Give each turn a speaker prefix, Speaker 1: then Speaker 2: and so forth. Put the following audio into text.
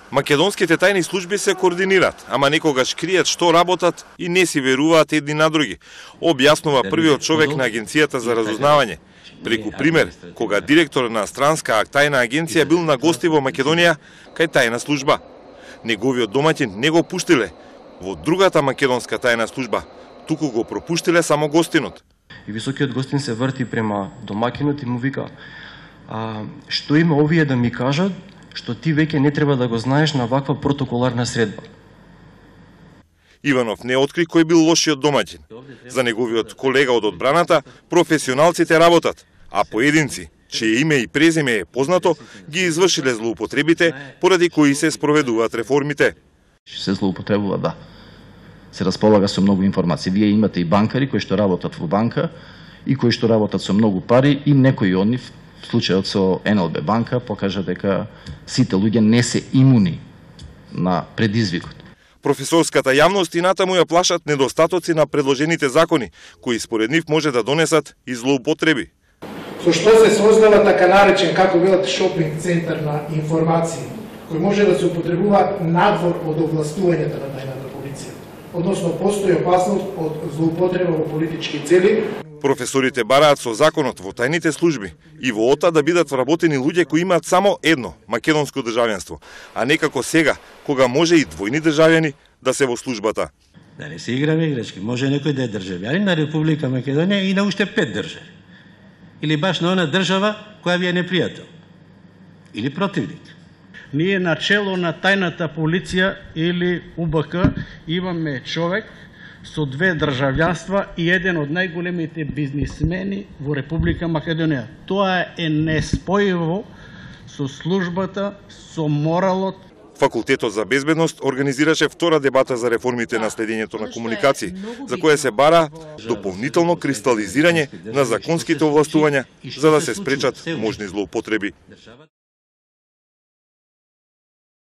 Speaker 1: Македонските тајни служби се координираат, ама некогаш кријат што работат и не си веруваат едни на други, објаснува првиот човек на Агенцијата за разузнавање. Преку пример, кога директор на странска тајна агенција бил на гости во Македонија кај тајна служба. Неговиот домаќин не го пуштиле во другата македонска тајна служба, туку го пропуштиле само гостинот.
Speaker 2: И високиот гостин се врти према домаќинот и му вика: што има овие да ми кажат, што ти веќе не треба да го знаеш на ваква протоколарна средба.
Speaker 1: Иванов не откри кој бил лошиот домаќин. За неговиот колега од одбраната, професионалците работат, а поединци, чие име и презиме е познато, ги извршиле злоупотребите, поради кои се спроведуваат реформите.
Speaker 3: Се злоупотребува, да. Се располага со многу информации. Вие имате и банкари кои што работат во банка и кои што работат со многу пари, и некои од нив, случајот со НЛБ банка, покажа дека сите луѓе не се имуни на предизвикот.
Speaker 1: Професорската јавност и натаму ја плашат недостатоци на предложените закони, кои според нив може да донесат и злоупотреби.
Speaker 4: Со што се создава така наречен, како велат, шопинг центар на информации, кој може да се употребува надвор од овластувањето на тајната полиција. Односно, постои опасност од злоупотреба во политички цели.
Speaker 1: Професорите бараат со законот во тајните служби и во ОТА да бидат вработени луѓе кои имаат само едно македонско државјанство, а не како сега, кога може и двојни државјани да се во службата.
Speaker 5: Да не се играме играчки, може некој да е државјанин на Република Македонија и на уште 5 држави. Или баш на она држава која ви е непријател. Или противник.
Speaker 6: Ние на чело на тајната полиција или УБК имаме човек со 2 државјанства и еден од најголемите бизнисмени во Република Македонија. Тоа е неспојиво со службата, со моралот.
Speaker 1: Факултетот за безбедност организираше втора дебата за реформите на следењето на комуникации, за која се бара дополнително кристализирање на законските овластувања за да се спречат можни злоупотреби.